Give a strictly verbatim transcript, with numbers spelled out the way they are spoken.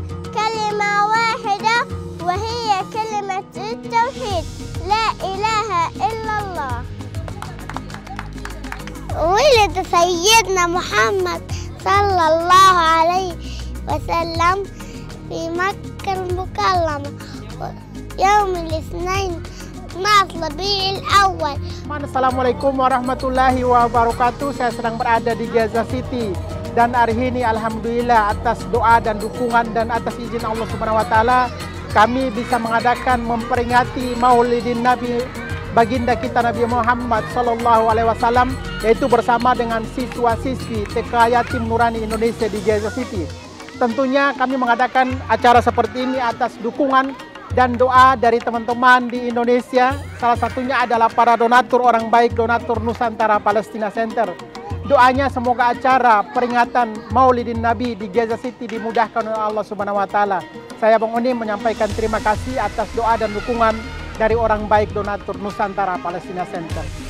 كلمة واحدة وهي كلمة التوحيد لا إله إلا الله. ولد سيدنا محمد صلى الله عليه وسلم في مكة المكرمة يوم الاثنين اثنا عشر ربيع الأول. Assalamualaikum warahmatullahi wabarakatuh. Saya sedang berada di Gaza City dan hari ini alhamdulillah atas doa dan dukungan dan atas izin Allah Subhanahu wa taala kami bisa mengadakan memperingati Maulidin Nabi baginda kita Nabi Muhammad sallallahu alaihi wasallam, yaitu bersama dengan siswa-siswi T K Yatim Nurani Indonesia di Gaza City. Tentunya kami mengadakan acara seperti ini atas dukungan dan doa dari teman-teman di Indonesia. Salah satunya adalah para donatur orang baik, donatur Nusantara Palestina Center. Doanya semoga acara peringatan Maulidin Nabi di Gaza City dimudahkan oleh Allah Subhanahu wa taala. Saya Bang Onim menyampaikan terima kasih atas doa dan dukungan dari orang baik donatur Nusantara Palestina Center.